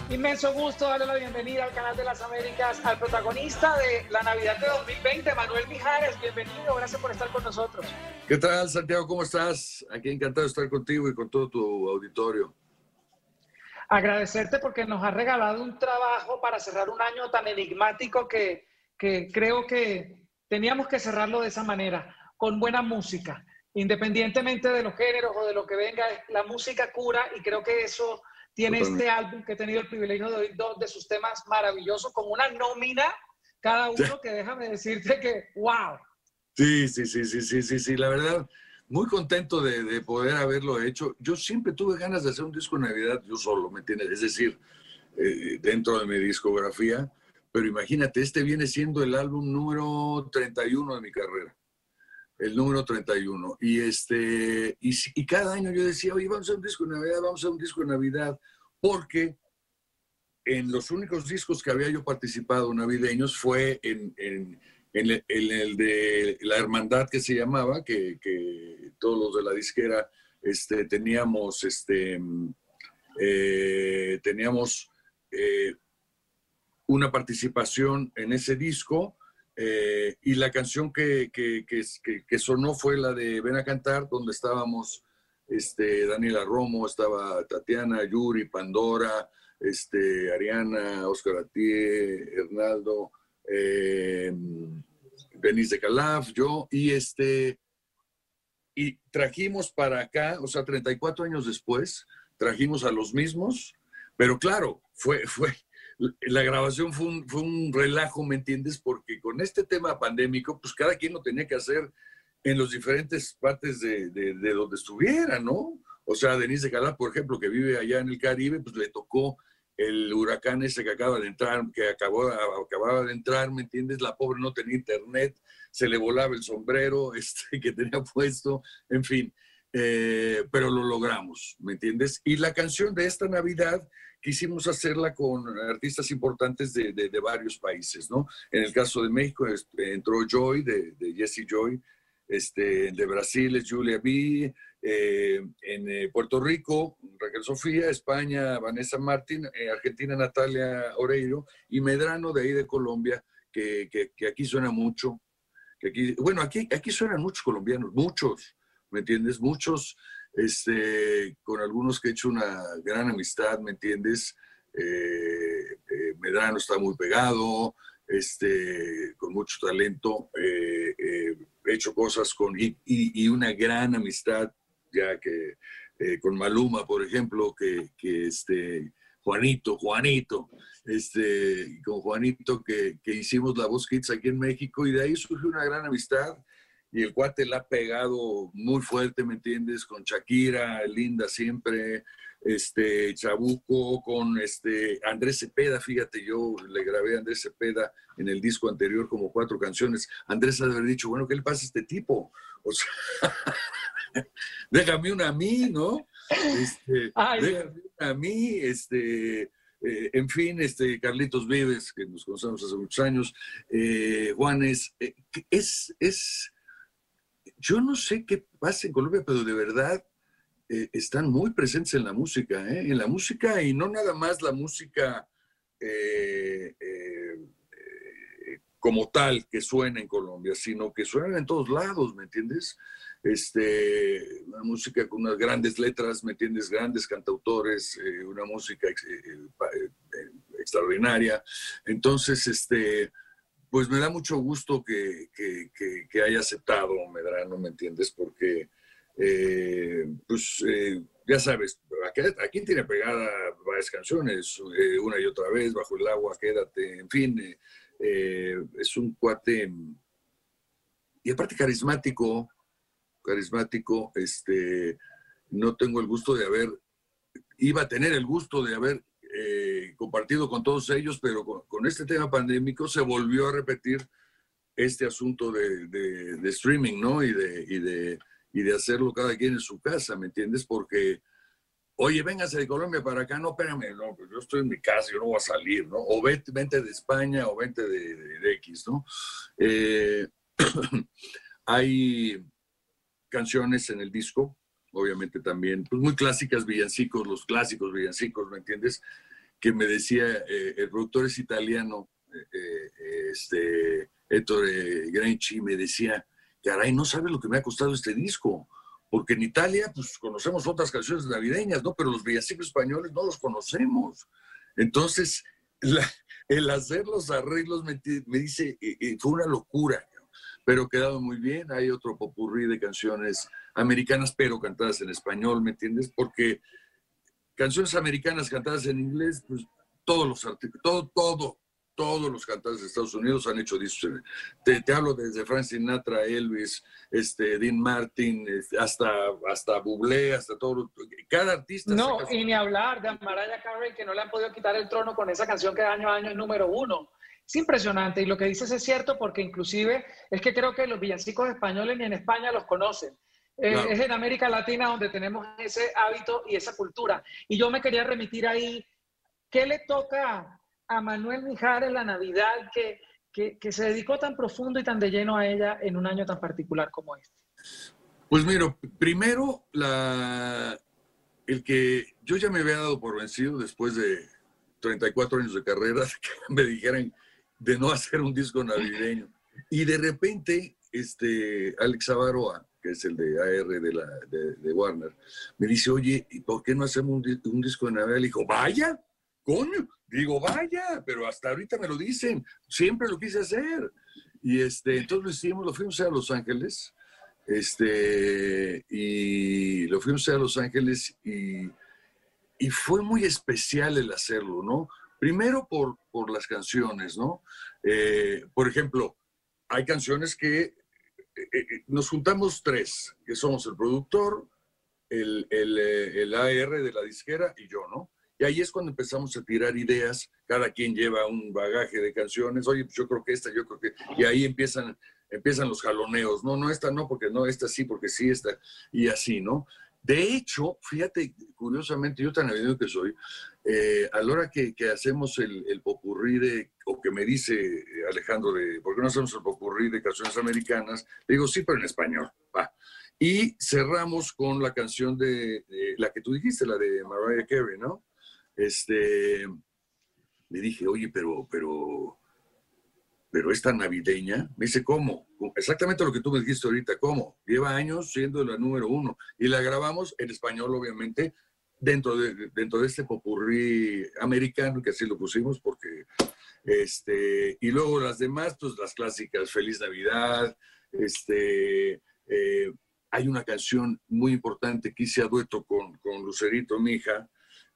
Inmenso gusto darle la bienvenida al Canal de las Américas al protagonista de la Navidad de 2020, Manuel Mijares. Bienvenido, gracias por estar con nosotros. ¿Qué tal, Santiago? ¿Cómo estás? Aquí encantado de estar contigo y con todo tu auditorio. Agradecerte porque nos has regalado un trabajo para cerrar un año tan enigmático que creo que teníamos que cerrarlo de esa manera, con buena música. Independientemente de los géneros o de lo que venga, la música cura y creo que eso tiene Totalmente. este álbum que he tenido el privilegio de oír dos de sus temas maravillosos, con una nómina cada uno que déjame decirte que ¡wow! Sí. La verdad, muy contento de poder haberlo hecho. Yo siempre tuve ganas de hacer un disco de Navidad yo solo, ¿me entiendes? Es decir, dentro de mi discografía. Pero imagínate, este viene siendo el álbum número 31 de mi carrera. El número 31. Y cada año yo decía, oye, vamos a hacer un disco de Navidad, vamos a hacer un disco de Navidad, porque en los únicos discos que había yo participado navideños fue en el de La Hermandad, que se llamaba, que todos los de la disquera teníamos, teníamos una participación en ese disco. Y la canción que sonó fue la de Ven a Cantar, donde estábamos Daniela Romo, estaba Tatiana, Yuri, Pandora, Ariana, Oscar Atié, Hernaldo, Denise de Calaf, yo, y trajimos para acá, o sea, 34 años después, trajimos a los mismos, pero claro, la grabación fue un relajo, ¿me entiendes? Porque con este tema pandémico, pues cada quien lo tenía que hacer en las diferentes partes de donde estuviera, ¿no? O sea, Denise de Calaf, por ejemplo, que vive allá en el Caribe, pues le tocó el huracán ese que acaba de entrar, acababa de entrar, ¿me entiendes? La pobre no tenía internet, se le volaba el sombrero que tenía puesto, en fin. Pero lo logramos, ¿me entiendes? Y la canción de esta Navidad quisimos hacerla con artistas importantes de varios países, ¿no? En el caso de México entró Joy, de Jesse Joy, de Brasil es Julia B, en Puerto Rico, Raquel Sofía, España, Vanessa Martín, Argentina, Natalia Oreiro, y Medrano de ahí de Colombia, que aquí suena mucho, bueno, aquí suenan muchos colombianos, muchos, ¿me entiendes? Muchos, con algunos que he hecho una gran amistad, ¿me entiendes? Medrano está muy pegado, con mucho talento, he hecho cosas y una gran amistad, ya que con Maluma, por ejemplo, Juanito, con Juanito que hicimos La Voz Kids aquí en México y de ahí surgió una gran amistad y el cuate la ha pegado muy fuerte, ¿me entiendes? Con Shakira, Linda siempre, Chabuco, con Andrés Cepeda, fíjate, yo le grabé a Andrés Cepeda en el disco anterior como 4 canciones. Andrés ha de haber dicho, bueno, ¿qué le pasa a este tipo? O sea, déjame una a mí, ¿no? Déjame una a mí, en fin, Carlitos Vives, que nos conocemos hace muchos años, Juanes, yo no sé qué pasa en Colombia, pero de verdad están muy presentes en la música, en la música y no nada más la música como tal que suena en Colombia, sino que suenan en todos lados, ¿me entiendes? Una música con unas grandes letras, ¿me entiendes? Grandes cantautores, una música extraordinaria. Entonces, pues me da mucho gusto que haya aceptado Medrano, ¿me entiendes? Porque, ya sabes, aquí tiene pegada varias canciones, una y otra vez, Bajo el agua, Quédate, en fin, es un cuate, y aparte carismático, no tengo el gusto de iba a tener el gusto de haber compartido con todos ellos, pero con este tema pandémico se volvió a repetir este asunto de streaming, ¿no? Y de hacerlo cada quien en su casa, ¿me entiendes? Porque, oye, véngase de Colombia para acá, no, espérame, no, pues yo estoy en mi casa, yo no voy a salir, ¿no? O vente de España o vente de X, ¿no? Hay canciones en el disco, obviamente también, pues muy clásicas, villancicos, los clásicos villancicos, ¿me entiendes? que me decía, el productor es italiano, Ettore Grenci, me decía, caray, no sabes lo que me ha costado este disco, porque en Italia pues conocemos otras canciones navideñas, ¿no? Pero los villancicos españoles no los conocemos. Entonces, el hacer los arreglos me dice, fue una locura, pero quedado muy bien. Hay otro popurrí de canciones americanas, pero cantadas en español, ¿me entiendes? Porque canciones americanas cantadas en inglés, pues todos los todos los cantantes de Estados Unidos han hecho discos. Te hablo desde Frank Sinatra, Elvis, Dean Martin, hasta Bublé, hasta todo. Cada artista. No, y ni hablar de Mariah Carey, que no le han podido quitar el trono con esa canción que año a año es número 1. Es impresionante, y lo que dices es cierto, porque inclusive es que creo que los villancicos españoles ni en España los conocen. Claro. Es en América Latina donde tenemos ese hábito y esa cultura. Y yo me quería remitir ahí, ¿qué le toca a Manuel Mijares la Navidad que se dedicó tan profundo y tan de lleno a ella en un año tan particular como este? Pues mira, primero, el que yo ya me había dado por vencido después de 34 años de carrera, que me dijeran de no hacer un disco navideño. Y de repente, Alex Avaroa, que es el de AR de Warner, me dice, oye, ¿y por qué no hacemos un disco de Navidad? Le dijo, vaya, coño. Digo, vaya, pero hasta ahorita me lo dicen. Siempre lo quise hacer. Y entonces lo hicimos, lo fuimos a Los Ángeles. Y lo fuimos a Los Ángeles y fue muy especial el hacerlo, ¿no? Primero por las canciones, ¿no? Por ejemplo, hay canciones que nos juntamos 3, que somos el productor, el AR de la disquera y yo, ¿no? Y ahí es cuando empezamos a tirar ideas, cada quien lleva un bagaje de canciones, oye, pues yo creo que esta, yo creo que... Y ahí empiezan los jaloneos, no, esta no, porque no, esta sí, porque sí, esta, y así, ¿no? De hecho, fíjate, curiosamente, yo tan navideño que soy, a la hora que hacemos el popurrí o que me dice Alejandro, ¿por qué no hacemos el popurrí de canciones americanas? Le digo, sí, pero en español, va. Y cerramos con la canción de la que tú dijiste, la de Mariah Carey, ¿no? Le dije, oye, pero esta navideña, me dice, ¿cómo? Exactamente lo que tú me dijiste ahorita, ¿cómo? Lleva años siendo la número 1. Y la grabamos en español, obviamente, dentro de este popurrí americano, que así lo pusimos, porque, y luego las demás, pues las clásicas, Feliz Navidad, hay una canción muy importante que hice a dueto con Lucerito, mi hija,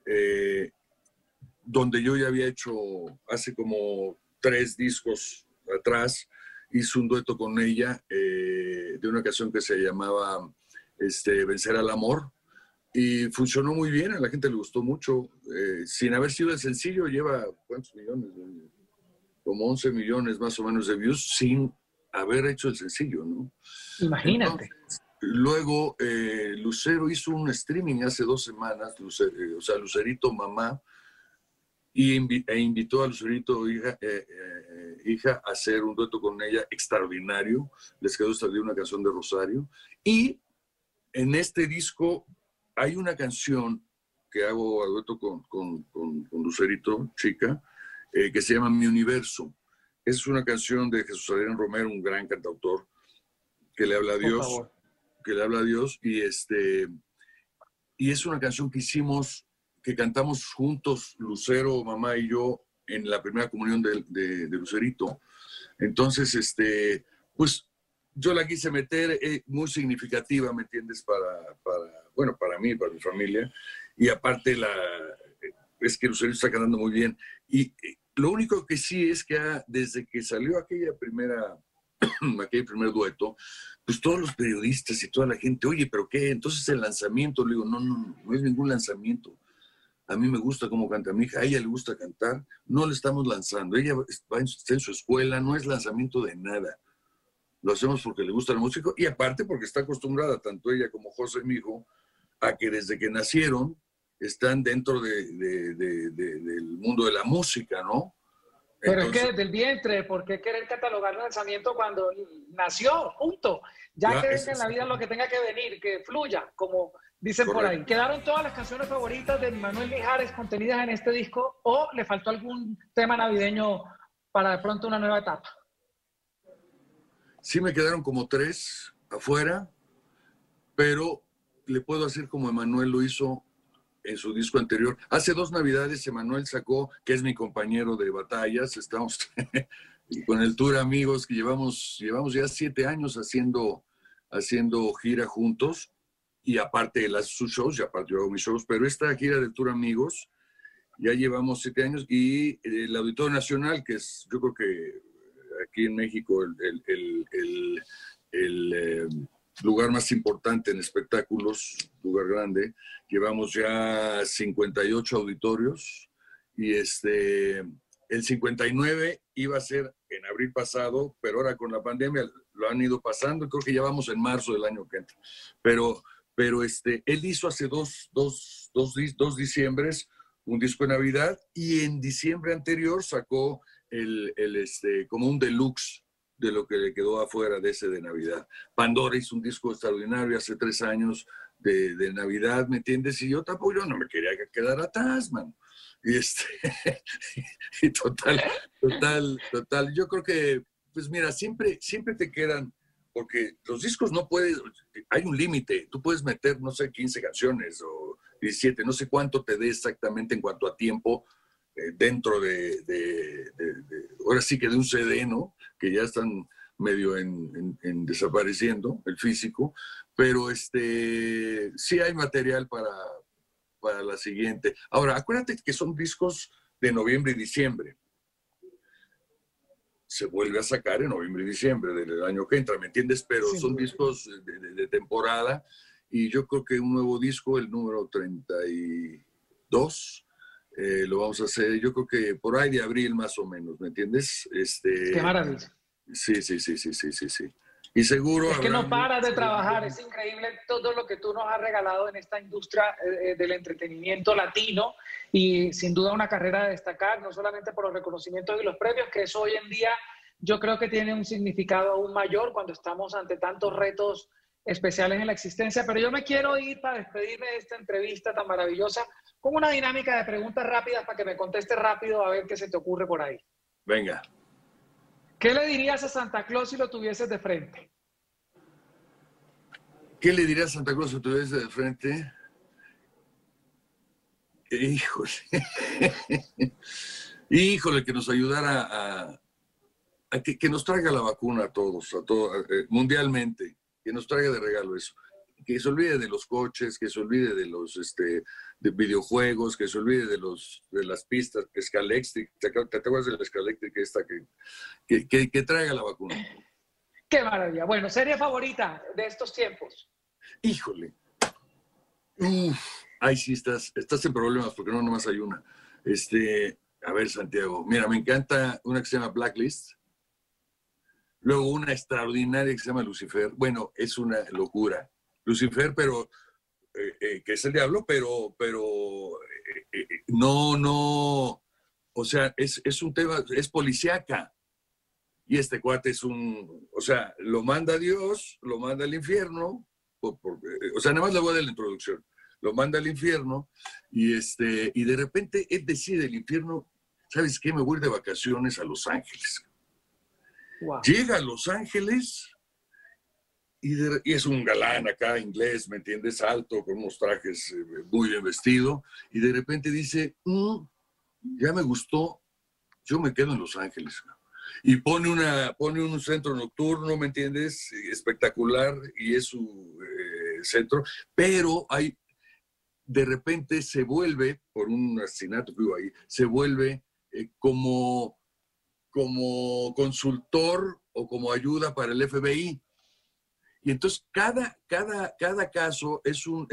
donde yo ya había hecho hace como 3 discos atrás, hice un dueto con ella de una canción que se llamaba Vencer al Amor, y funcionó muy bien, a la gente le gustó mucho, sin haber sido el sencillo, lleva ¿cuántos millones? Como 11 millones más o menos de views, sin haber hecho el sencillo, ¿no? Imagínate. Entonces, luego, Lucero hizo un streaming hace 2 semanas, Lucerito Mamá, e invitó a Lucerito hija a hacer un dueto con ella extraordinario. Les quedó de una canción de Rosario. Y en este disco hay una canción que hago a dueto con Lucerito, chica, que se llama Mi Universo. Es una canción de Jesús Adrián Romero, un gran cantautor, que le habla a Dios. Que le habla a Dios, y es una canción que hicimos, que cantamos juntos, Lucero, mamá y yo, en la primera comunión de Lucerito. Entonces, pues yo la quise meter, muy significativa, ¿me entiendes? Para mí, para mi familia. Y aparte, es que Lucerito está cantando muy bien. Y lo único que sí es que desde que salió aquel primer dueto, pues todos los periodistas y toda la gente, oye, ¿pero qué? Entonces el lanzamiento, le digo, no es ningún lanzamiento. A mí me gusta cómo canta mi hija, a ella le gusta cantar, no le estamos lanzando, ella está en su escuela, no es lanzamiento de nada. Lo hacemos porque le gusta la música y aparte porque está acostumbrada, tanto ella como José, mi hijo, a que desde que nacieron están dentro del mundo de la música, ¿no? Pero entonces, es que desde el vientre, ¿por qué querer catalogar el lanzamiento cuando nació? Punto. Ya que venga en la vida lo que tenga que venir, que fluya, como Dicen por Correcto. ahí. ¿Quedaron todas las canciones favoritas de Manuel Mijares contenidas en este disco o le faltó algún tema navideño para de pronto una nueva etapa? Sí me quedaron como 3 afuera, pero le puedo hacer como Emanuel lo hizo en su disco anterior. Hace 2 Navidades Emanuel sacó, que es mi compañero de batallas, estamos con el tour Amigos, que llevamos ya 7 años haciendo gira juntos, y aparte él hace sus shows, y aparte yo hago mis shows, pero esta gira del tour Amigos ya llevamos 7 años, y el Auditorio Nacional, que es, yo creo que aquí en México el lugar más importante en espectáculos, lugar grande. Llevamos ya 58 auditorios y el 59 iba a ser en abril pasado, pero ahora con la pandemia lo han ido pasando y creo que ya vamos en marzo del año que entra. Pero él hizo hace dos diciembres un disco de Navidad y en diciembre anterior sacó como un deluxe de lo que le quedó afuera de ese de Navidad. Pandora hizo un disco extraordinario hace 3 años de Navidad, ¿me entiendes? Y yo tampoco, yo no me quería quedar atrás, man. Y, y total, yo creo que, pues mira, siempre te quedan, porque los discos no puedes, hay un límite, tú puedes meter, no sé, 15 canciones o 17, no sé cuánto te dé exactamente en cuanto a tiempo, dentro ahora sí que de un CD, ¿no? Que ya están medio en desapareciendo, el físico, pero sí hay material para la siguiente. Ahora, acuérdate que son discos de noviembre y diciembre. Se vuelve a sacar en noviembre y diciembre del año que entra, ¿me entiendes? Pero son discos de temporada y yo creo que un nuevo disco, el número 32, lo vamos a hacer, yo creo que por ahí de abril más o menos, ¿me entiendes? Qué maravilla. Sí. Y seguro Es que habrá... no paras de trabajar, es increíble todo lo que tú nos has regalado en esta industria del entretenimiento latino y sin duda una carrera a destacar, no solamente por los reconocimientos y los premios, que eso hoy en día yo creo que tiene un significado aún mayor cuando estamos ante tantos retos especiales en la existencia, pero yo me quiero ir para despedirme de esta entrevista tan maravillosa con una dinámica de preguntas rápidas para que me contestes rápido a ver qué se te ocurre por ahí. Venga. ¿Qué le dirías a Santa Claus si lo tuvieses de frente? ¿Qué le dirías a Santa Claus si lo tuvieses de frente? Híjole. Híjole, que nos ayudara que nos traiga la vacuna a todos, mundialmente, que nos traiga de regalo eso. Que se olvide de los coches, que se olvide de los de videojuegos, que se olvide de las pistas, Scalectric, ¿te acuerdas de la Scalectric esta que traiga la vacuna? ¡Qué maravilla! Bueno, ¿serie favorita de estos tiempos? Híjole. Ahí sí estás en problemas porque no nomás hay una. A ver, Santiago, mira, me encanta una que se llama Blacklist. Luego una extraordinaria que se llama Lucifer. Bueno, es una locura. Lucifer, pero que es el diablo, pero no, o sea, es un tema, es policíaca. Y este cuate o sea, lo manda Dios, lo manda al infierno, o sea, nada más le voy a dar la introducción. Lo manda al infierno y de repente él decide el infierno, ¿sabes qué? Me voy de vacaciones a Los Ángeles. Wow. Llega a Los Ángeles y es un galán acá, inglés, ¿me entiendes? Alto, con unos trajes muy bien vestido. Y de repente dice, ya me gustó, yo me quedo en Los Ángeles. Y pone un centro nocturno, ¿me entiendes? Espectacular, y es su centro. Pero de repente se vuelve, por un asesinato que hubo ahí, se vuelve como consultor o como ayuda para el FBI. Y entonces cada caso es un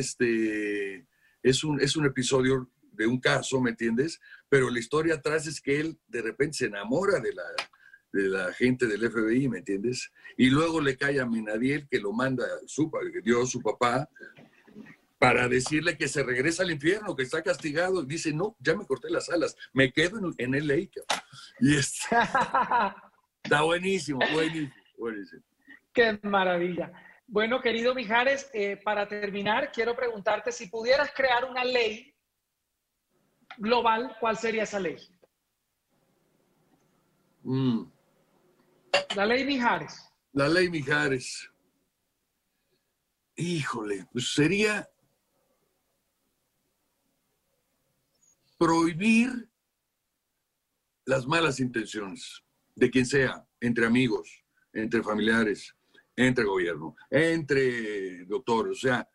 episodio de un caso, ¿me entiendes? Pero la historia atrás es que él de repente se enamora de la gente del FBI, ¿me entiendes? Y luego le cae a Menadiel, que lo manda Dios, su papá, para decirle que se regresa al infierno, que está castigado. Y dice, no, ya me corté las alas, me quedo en LA. Y está buenísimo. Qué ¡Qué maravilla! Bueno, querido Mijares, para terminar, quiero preguntarte si pudieras crear una ley global, ¿cuál sería esa ley? La ley Mijares. La ley Mijares. Híjole, pues sería prohibir las malas intenciones de quien sea, entre amigos, entre familiares, entre gobierno, entre doctores. O sea,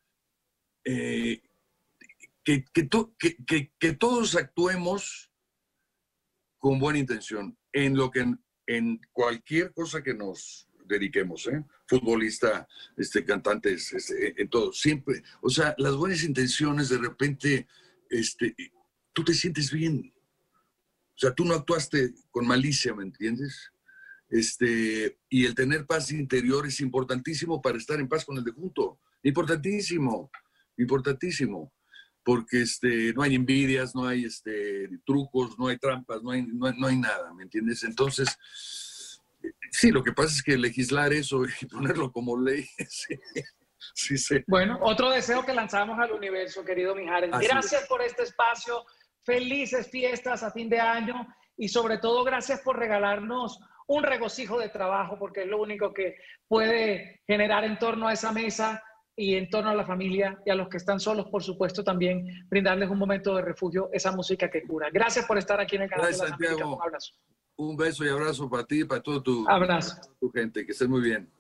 que todos actuemos con buena intención en cualquier cosa que nos dediquemos, ¿eh? Futbolista, cantantes, en todo, siempre. O sea, las buenas intenciones de repente, tú te sientes bien. O sea, tú no actuaste con malicia, ¿me entiendes? Y el tener paz interior es importantísimo para estar en paz con el difunto. Importantísimo, importantísimo. Porque no hay envidias, no hay trucos, no hay trampas, no hay nada, ¿me entiendes? Entonces, sí, lo que pasa es que legislar eso y ponerlo como ley, sí. Bueno, otro deseo que lanzamos al universo, querido Mijares. Gracias por este espacio, felices fiestas a fin de año y sobre todo gracias por regalarnos un regocijo de trabajo, porque es lo único que puede generar en torno a esa mesa y en torno a la familia y a los que están solos, por supuesto, también brindarles un momento de refugio, esa música que cura. Gracias por estar aquí en el canal de las Américas. Un abrazo. Un beso y abrazo para ti y para toda tu Abrazo. Tu gente. Que estés muy bien.